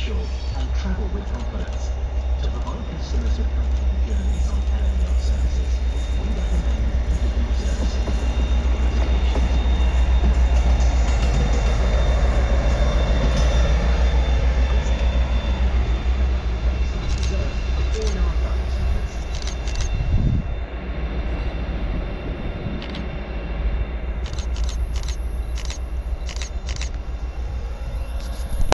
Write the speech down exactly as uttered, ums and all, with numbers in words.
secure and travel with confidence. To provide customers with